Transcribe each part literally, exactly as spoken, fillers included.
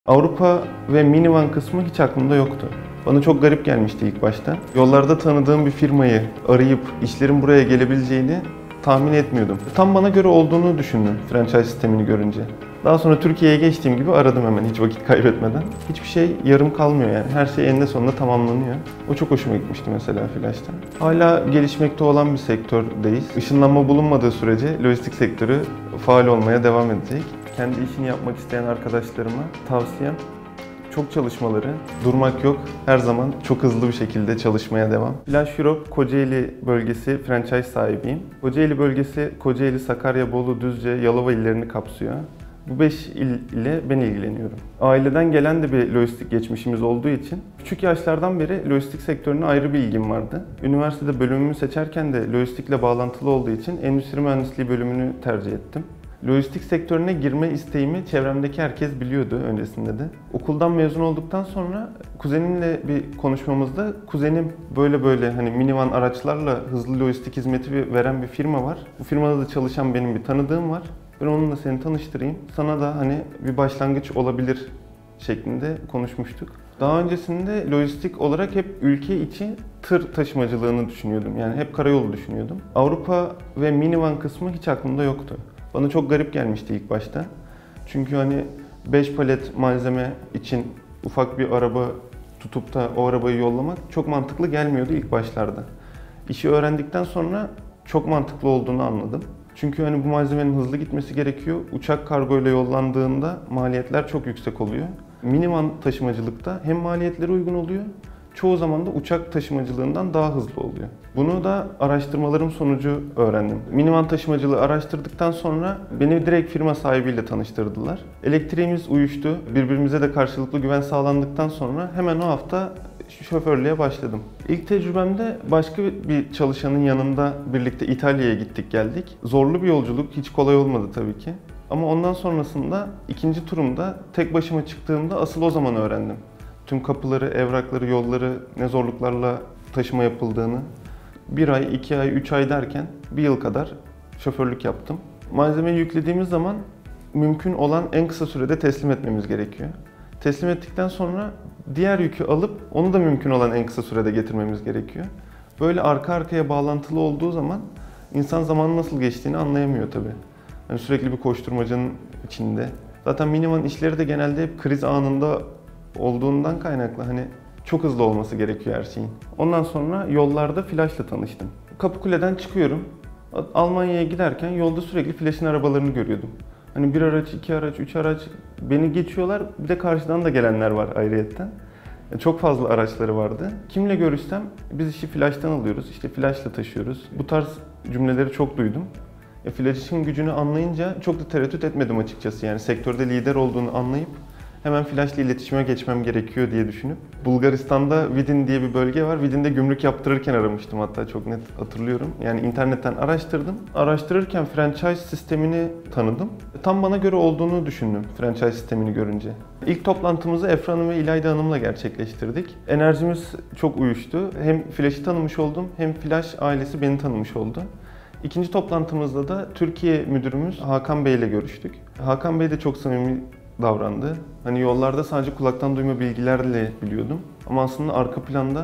Avrupa ve minivan kısmı hiç aklımda yoktu. Bana çok garip gelmişti ilk başta. Yollarda tanıdığım bir firmayı arayıp işlerin buraya gelebileceğini tahmin etmiyordum. Tam bana göre olduğunu düşündüm franchise sistemini görünce. Daha sonra Türkiye'ye geçtiğim gibi aradım hemen hiç vakit kaybetmeden. Hiçbir şey yarım kalmıyor yani. Her şey eninde sonunda tamamlanıyor. O çok hoşuma gitmişti mesela Flash'ta. Hala gelişmekte olan bir sektördeyiz. Işınlanma bulunmadığı sürece lojistik sektörü faal olmaya devam edecek. Kendi işini yapmak isteyen arkadaşlarıma tavsiyem çok çalışmaları, durmak yok. Her zaman çok hızlı bir şekilde çalışmaya devam. Flash Europe Kocaeli bölgesi franchise sahibiyim. Kocaeli bölgesi Kocaeli, Sakarya, Bolu, Düzce, Yalova illerini kapsıyor. Bu beş il ile ben ilgileniyorum. Aileden gelen de bir lojistik geçmişimiz olduğu için küçük yaşlardan beri lojistik sektörüne ayrı bir ilgim vardı. Üniversitede bölümümü seçerken de lojistikle bağlantılı olduğu için endüstri mühendisliği bölümünü tercih ettim. Lojistik sektörüne girme isteğimi çevremdeki herkes biliyordu öncesinde de. Okuldan mezun olduktan sonra kuzenimle bir konuşmamızda kuzenim böyle böyle hani minivan araçlarla hızlı lojistik hizmeti veren bir firma var. Bu firmada da çalışan benim bir tanıdığım var. Ben onunla seni tanıştırayım. Sana da hani bir başlangıç olabilir şeklinde konuşmuştuk. Daha öncesinde lojistik olarak hep ülke içi tır taşımacılığını düşünüyordum. Yani hep karayolu düşünüyordum. Avrupa ve minivan kısmı hiç aklımda yoktu. Bana çok garip gelmişti ilk başta. Çünkü hani beş palet malzeme için ufak bir araba tutup da o arabayı yollamak çok mantıklı gelmiyordu ilk başlarda. İşi öğrendikten sonra çok mantıklı olduğunu anladım. Çünkü hani bu malzemenin hızlı gitmesi gerekiyor. Uçak kargoyla yollandığında maliyetler çok yüksek oluyor. Minivan taşımacılıkta hem maliyetleri uygun oluyor, çoğu zaman da uçak taşımacılığından daha hızlı oluyor. Bunu da araştırmalarım sonucu öğrendim. Minivan taşımacılığı araştırdıktan sonra beni direkt firma sahibiyle tanıştırdılar. Elektriğimiz uyuştu, birbirimize de karşılıklı güven sağlandıktan sonra hemen o hafta şoförlüğe başladım. İlk tecrübemde başka bir çalışanın yanında birlikte İtalya'ya gittik geldik. Zorlu bir yolculuk, hiç kolay olmadı tabii ki. Ama ondan sonrasında ikinci turumda tek başıma çıktığımda asıl o zaman öğrendim. Tüm kapıları, evrakları, yolları ne zorluklarla taşıma yapıldığını. Bir ay, iki ay, üç ay derken bir yıl kadar şoförlük yaptım. Malzemeyi yüklediğimiz zaman mümkün olan en kısa sürede teslim etmemiz gerekiyor. Teslim ettikten sonra diğer yükü alıp onu da mümkün olan en kısa sürede getirmemiz gerekiyor. Böyle arka arkaya bağlantılı olduğu zaman insan zamanın nasıl geçtiğini anlayamıyor tabii. Yani sürekli bir koşturmacanın içinde. Zaten minivan işleri de genelde hep kriz anında olduğundan kaynaklı hani çok hızlı olması gerekiyor her şeyin. Ondan sonra yollarda Flash'la tanıştım. Kapıkule'den çıkıyorum. Almanya'ya giderken yolda sürekli Flash'in arabalarını görüyordum. Hani bir araç, iki araç, üç araç beni geçiyorlar. Bir de karşıdan da gelenler var ayrıyetten. Çok fazla araçları vardı. Kimle görüşsem biz işi Flash'tan alıyoruz, işte Flash'la taşıyoruz. Bu tarz cümleleri çok duydum. E, Flash'in gücünü anlayınca çok da tereddüt etmedim açıkçası. Yani sektörde lider olduğunu anlayıp hemen Flash'la iletişime geçmem gerekiyor diye düşünüp Bulgaristan'da Vidin diye bir bölge var. Vidin'de gümrük yaptırırken aramıştım hatta çok net hatırlıyorum. Yani internetten araştırdım. Araştırırken franchise sistemini tanıdım. Tam bana göre olduğunu düşündüm franchise sistemini görünce. İlk toplantımızı Efra Hanım ve İlayda Hanım'la gerçekleştirdik. Enerjimiz çok uyuştu. Hem Flash'ı tanımış oldum hem Flash ailesi beni tanımış oldu. İkinci toplantımızda da Türkiye müdürümüz Hakan Bey ile görüştük. Hakan Bey de çok samimi davrandı. Hani yollarda sadece kulaktan duyma bilgilerle biliyordum. Ama aslında arka planda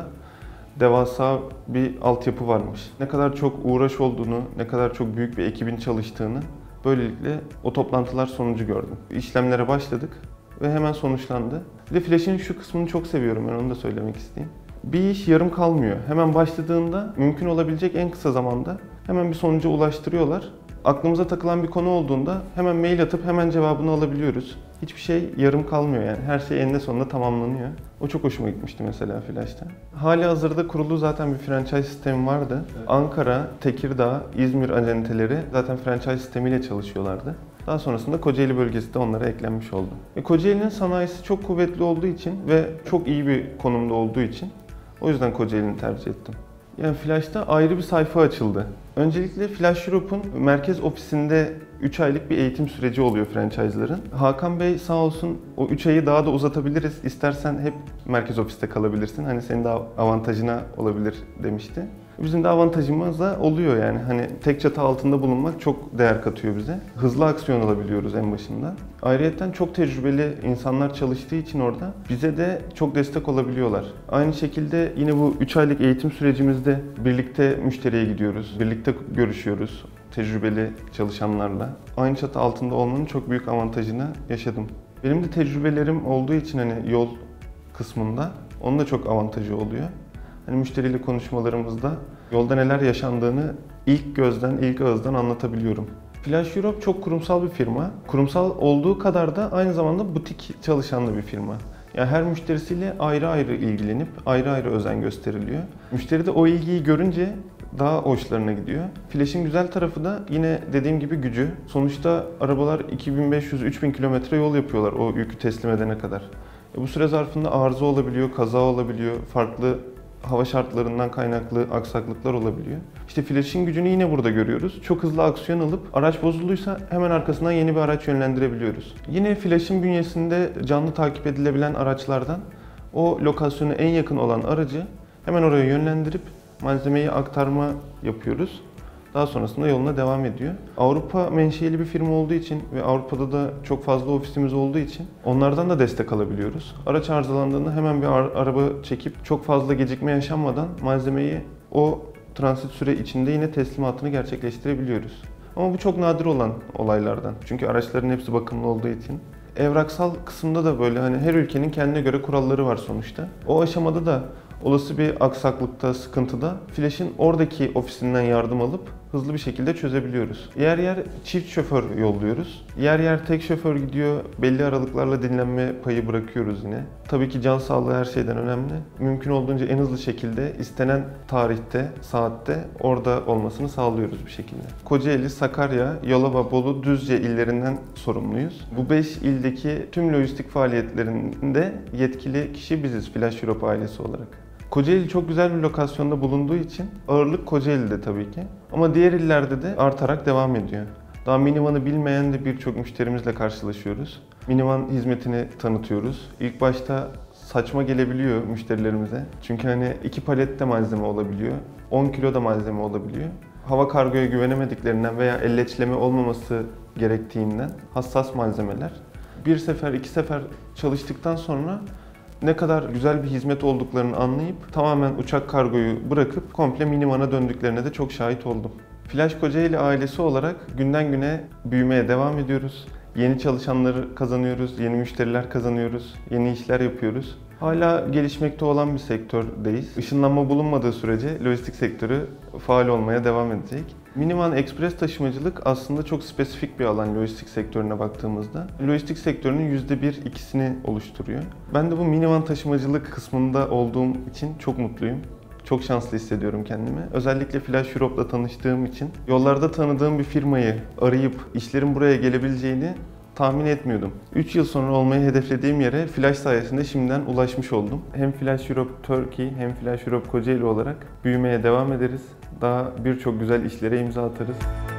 devasa bir altyapı varmış. Ne kadar çok uğraş olduğunu, ne kadar çok büyük bir ekibin çalıştığını böylelikle o toplantılar sonucu gördüm. İşlemlere başladık ve hemen sonuçlandı. Bir de Flash'in şu kısmını çok seviyorum, ben onu da söylemek isteyeyim. Bir iş yarım kalmıyor. Hemen başladığında mümkün olabilecek en kısa zamanda hemen bir sonuca ulaştırıyorlar. Aklımıza takılan bir konu olduğunda hemen mail atıp hemen cevabını alabiliyoruz. Hiçbir şey yarım kalmıyor yani. Her şey eninde sonunda tamamlanıyor. O çok hoşuma gitmişti mesela Flash'ta. Halihazırda kurulu zaten bir franchise sistemi vardı. Evet. Ankara, Tekirdağ, İzmir acenteleri zaten franchise sistemiyle çalışıyorlardı. Daha sonrasında Kocaeli bölgesi de onlara eklenmiş oldu. E, Kocaeli'nin sanayisi çok kuvvetli olduğu için ve çok iyi bir konumda olduğu için o yüzden Kocaeli'ni tercih ettim. Yani Flash'ta ayrı bir sayfa açıldı. Öncelikle Flash Europe'un merkez ofisinde üç aylık bir eğitim süreci oluyor franchise'ların. Hakan Bey sağ olsun o üç ayı daha da uzatabiliriz. İstersen hep merkez ofiste kalabilirsin. Hani senin de avantajına olabilir demişti. Bizim de avantajımız da oluyor yani. Hani tek çatı altında bulunmak çok değer katıyor bize. Hızlı aksiyon alabiliyoruz en başında. Ayrıyeten çok tecrübeli insanlar çalıştığı için orada bize de çok destek olabiliyorlar. Aynı şekilde yine bu üç aylık eğitim sürecimizde birlikte müşteriye gidiyoruz, birlikte görüşüyoruz tecrübeli çalışanlarla. Aynı çatı altında olmanın çok büyük avantajını yaşadım. Benim de tecrübelerim olduğu için hani yol kısmında onun da çok avantajı oluyor. Hani müşteriyle konuşmalarımızda yolda neler yaşandığını ilk gözden, ilk ağızdan anlatabiliyorum. Flash Europe çok kurumsal bir firma. Kurumsal olduğu kadar da aynı zamanda butik çalışan da bir firma. Yani her müşterisiyle ayrı ayrı ilgilenip ayrı ayrı özen gösteriliyor. Müşteri de o ilgiyi görünce daha hoşlarına gidiyor. Flash'in güzel tarafı da yine dediğim gibi gücü. Sonuçta arabalar iki bin beş yüz üç bin kilometre yol yapıyorlar o yükü teslim edene kadar. E bu süre zarfında arıza olabiliyor, kaza olabiliyor, farklı hava şartlarından kaynaklı aksaklıklar olabiliyor. İşte Flash'in gücünü yine burada görüyoruz. Çok hızlı aksiyon alıp araç bozulduysa hemen arkasından yeni bir araç yönlendirebiliyoruz. Yine Flash'in bünyesinde canlı takip edilebilen araçlardan o lokasyona en yakın olan aracı hemen oraya yönlendirip malzemeyi aktarma yapıyoruz. Daha sonrasında yoluna devam ediyor. Avrupa menşeli bir firma olduğu için ve Avrupa'da da çok fazla ofisimiz olduğu için onlardan da destek alabiliyoruz. Araç arızalandığında hemen bir araba çekip çok fazla gecikme yaşanmadan malzemeyi o transit süre içinde yine teslimatını gerçekleştirebiliyoruz. Ama bu çok nadir olan olaylardan. Çünkü araçların hepsi bakımlı olduğu için. Evraksal kısımda da böyle hani her ülkenin kendine göre kuralları var sonuçta. O aşamada da olası bir aksaklıkta, sıkıntıda Flash'in oradaki ofisinden yardım alıp hızlı bir şekilde çözebiliyoruz. Yer yer çift şoför yolluyoruz. Yer yer tek şoför gidiyor. Belli aralıklarla dinlenme payı bırakıyoruz yine. Tabii ki can sağlığı her şeyden önemli. Mümkün olduğunca en hızlı şekilde istenen tarihte, saatte orada olmasını sağlıyoruz bir şekilde. Kocaeli, Sakarya, Yalova, Bolu, Düzce illerinden sorumluyuz. Bu beş ildeki tüm lojistik faaliyetlerinde yetkili kişi biziz Flash Europe ailesi olarak. Kocaeli çok güzel bir lokasyonda bulunduğu için ağırlık Kocaeli'de tabii ki. Ama diğer illerde de artarak devam ediyor. Daha minivanı bilmeyen de birçok müşterimizle karşılaşıyoruz. Minivan hizmetini tanıtıyoruz. İlk başta saçma gelebiliyor müşterilerimize. Çünkü hani iki palet de malzeme olabiliyor, on kilo da malzeme olabiliyor. Hava kargoya güvenemediklerinden veya elleçleme olmaması gerektiğinden hassas malzemeler. Bir sefer, iki sefer çalıştıktan sonra ne kadar güzel bir hizmet olduklarını anlayıp tamamen uçak kargoyu bırakıp komple minivana döndüklerine de çok şahit oldum. Flash Kocaeli ailesi olarak günden güne büyümeye devam ediyoruz. Yeni çalışanları kazanıyoruz, yeni müşteriler kazanıyoruz, yeni işler yapıyoruz. Hala gelişmekte olan bir sektördeyiz. Işınlanma bulunmadığı sürece lojistik sektörü faal olmaya devam edecek. Minivan ekspres taşımacılık aslında çok spesifik bir alan lojistik sektörüne baktığımızda. Lojistik sektörünün yüzde bir ikisini oluşturuyor. Ben de bu minivan taşımacılık kısmında olduğum için çok mutluyum. Çok şanslı hissediyorum kendimi. Özellikle Flash Europe'la tanıştığım için yollarda tanıdığım bir firmayı arayıp işlerin buraya gelebileceğini tahmin etmiyordum. üç yıl sonra olmayı hedeflediğim yere Flash sayesinde şimdiden ulaşmış oldum. Hem Flash Europe Turkey hem Flash Europe Kocaeli olarak büyümeye devam ederiz. Daha birçok güzel işlere imza atarız.